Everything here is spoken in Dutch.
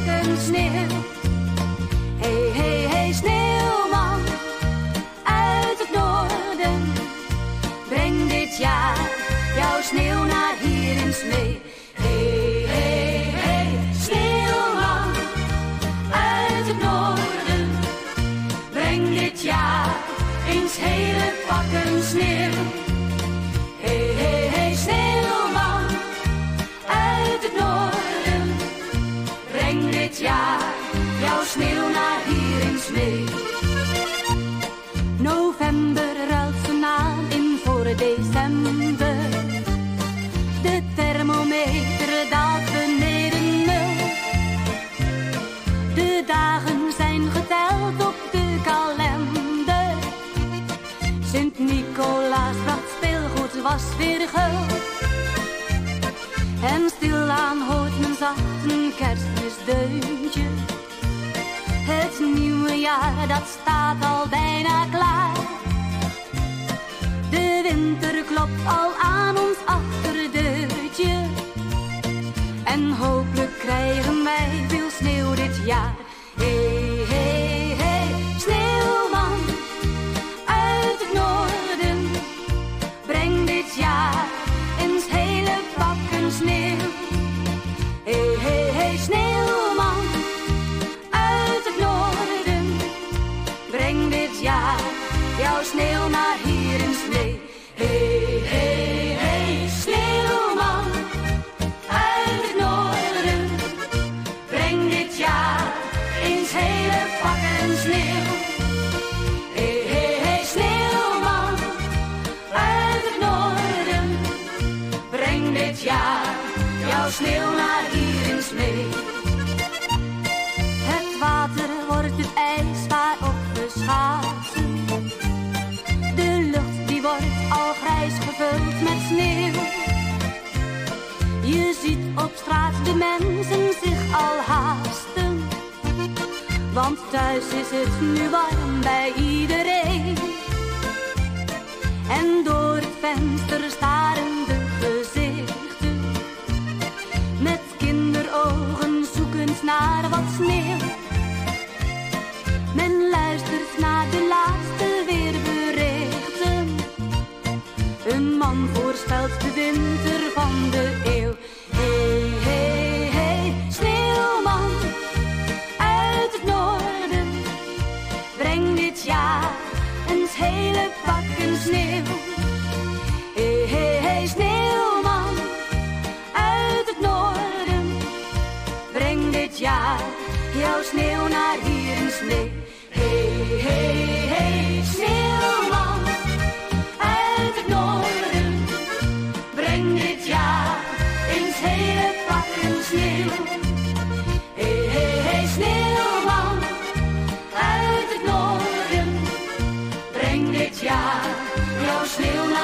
pakken sneeuw. Hey, hey, hey, sneeuwman uit het noorden, breng dit jaar jouw sneeuw naar hier in Smee. Hey, hey, hey, sneeuwman uit het noorden, breng dit jaar eens hele pakken sneeuw. Hey, hey, hey, sneeuwman uit het noorden, breng dit jaar jouw sneeuw naar hier in Smee. November ruilt zijn naam in voor december. De thermometer daalt beneden nul. De dagen zijn geteld op de kalender. Sint-Nicolaas bracht speelgoed, was weer gul. En stilaan hoort men zacht een kerstmisdeuntje. Het nieuwe jaar, dat staat al bijna klaar. De winter klopt al aan ons achterdeurtje. En hopelijk krijgen wij veel sneeuw dit jaar. Hey, hey, hey, sneeuwman uit het noorden, breng dit jaar eens hele pakken sneeuw. Hey, hey, hey, sneeuwman uit het noorden, breng dit jaar jouw sneeuw naar hier in Smee. Hey, hey, hey, sneeuwman uit het noorden, breng dit jaar eens hele pakken sneeuw. Hey, hey, hey, sneeuwman uit het noorden, breng dit jaar jouw sneeuw naar hier in Smee. Het water wordt het ijs waarop we schaatsen. De lucht die wordt al grijs gevuld met sneeuw. Je ziet op straat de mensen zich al haasten, want thuis is het nu warm bij iedereen. En door het venster staren de gezichten, met kinderogen zoekend naar wat sneeuw. Men luistert naar de laatste weerberichten. Een man voorspelt de winter van de eeuw. Hey, hey, hey, sneeuwman uit het noorden, breng dit jaar eens hele pakken sneeuw. Hey, hey, hey, sneeuwman uit het noorden, breng dit jaar jouw sneeuw naar hier in Smee. Hey, hey, hey, sneeuwman uit het noorden, breng dit jaar eens hele pakken sneeuw. Hey, hey, hey, sneeuwman uit het noorden, breng dit jaar jouw sneeuw naar